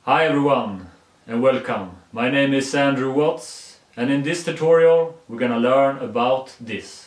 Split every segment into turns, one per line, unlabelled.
Hi everyone and welcome. My name is Andrew Waatz and in this tutorial we're gonna learn about this.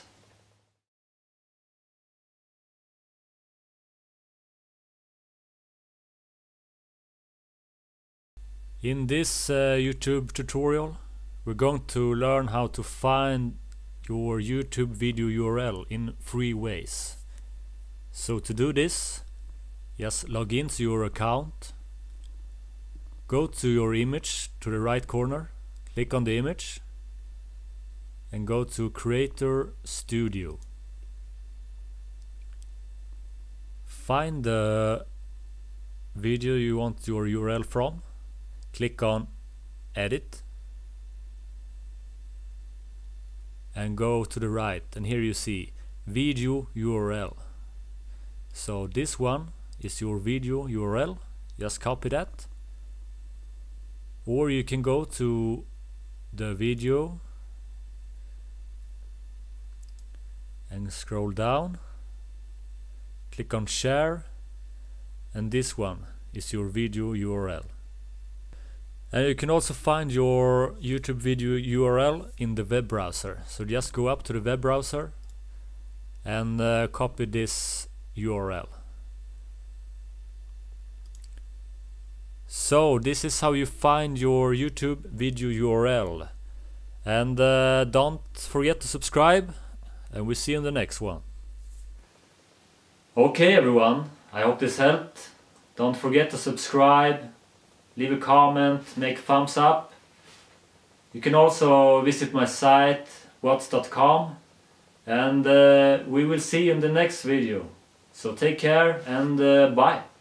In this YouTube tutorial we're going to learn how to find your YouTube video URL in 3 ways. So to do this, just log into your account. Go to your image to the right corner, click on the image and go to Creator Studio. Find the video you want your URL from, click on Edit and go to the right, and here you see Video URL. So this one is your video URL, just copy that. Or you can go to the video and scroll down, click on share, and this one is your video URL. And you can also find your YouTube video URL in the web browser. So just go up to the web browser and copy this URL. So this is how you find your YouTube video URL, and don't forget to subscribe, and we'll see you in the next one. Okay everyone, I hope this helped. Don't forget to subscribe, leave a comment, make a thumbs up. You can also visit my site waatz.com, and we will see you in the next video. So take care and bye.